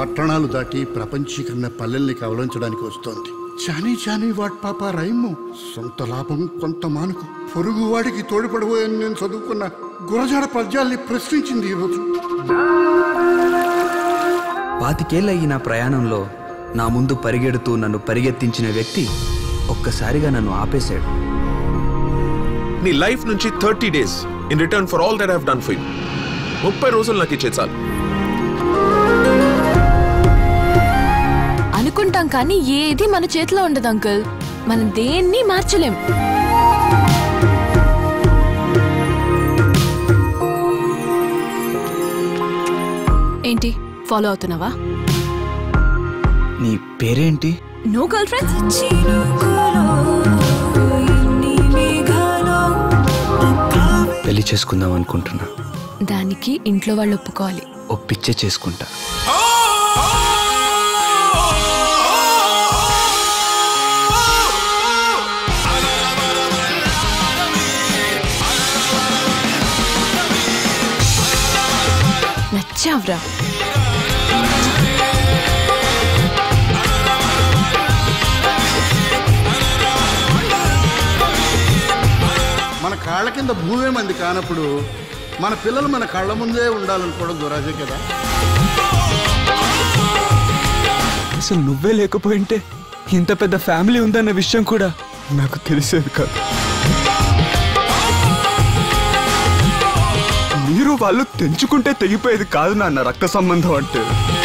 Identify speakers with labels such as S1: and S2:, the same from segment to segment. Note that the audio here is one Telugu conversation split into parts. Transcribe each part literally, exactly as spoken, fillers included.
S1: పట్టణాలు దాటి ప్రపంచీకరణ పల్లెల్ని కవలించడానికి వస్తోంది. చానీ చానీ వాట్ పాప రైము, సొంత లాభం కొంత మానుకు, పొరుగు వాడికి తోడ్పడబోయని నేను చదువుకున్న గురజాడ పద్యాల్ని ప్రశ్నించింది ఈరోజు.
S2: పాతికేళ్ళ నా ప్రయాణంలో నా ముందు పరిగెడుతూ నన్ను పరిగెత్తించిన వ్యక్తి ఒక్కసారిగా నన్ను ఆపేశాడు.
S3: నీ లైఫ్ నుంచి thirty days in return for all that I have done for you. ముప్పై రోజులు నాకు ఇచ్చే చాలు.
S4: అనుకుంటాం కానీ ఏది మన చేతిలో ఉండదు అంకుల్. మనం దేన్ని మార్చలేం. ఏంటి ఫాలో అవుతున్నావా?
S2: నీ పేరేంటి?
S4: No girlfriends.
S2: పెళ్లి చేసుకుందాం అనుకుంటున్నా.
S4: దానికి ఇంట్లో వాళ్ళు ఒప్పుకోవాలి.
S2: ఒప్పిచ్చే చేసుకుంటా.
S4: నచ్చావ్రా.
S1: మన కాళ్ళ కింద భూమే మంది కానప్పుడు మన పిల్లలు మన కళ్ళ ముందే ఉండాలనుకోవడం దురాజే కదా.
S2: అసలు నువ్వే లేకపోయింటే ఇంత పెద్ద ఫ్యామిలీ ఉందన్న విషయం కూడా నాకు తెలిసేది కాదు. మీరు వాళ్ళు తెంచుకుంటే తెగిపోయేది కాదు నాన్న రక్త సంబంధం అంటే.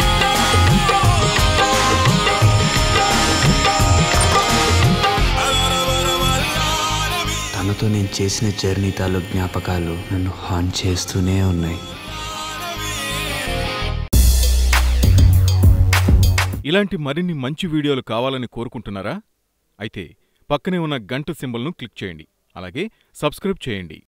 S2: తనతో నేను చేసిన జర్నీ తాలూ జ్ఞాపకాలు నన్ను హాన్ చేస్తూనే ఉన్నాయి.
S5: ఇలాంటి మరిన్ని మంచి వీడియోలు కావాలని కోరుకుంటున్నారా? అయితే పక్కనే ఉన్న గంట సింబల్ను క్లిక్ చేయండి. అలాగే సబ్స్క్రైబ్ చేయండి.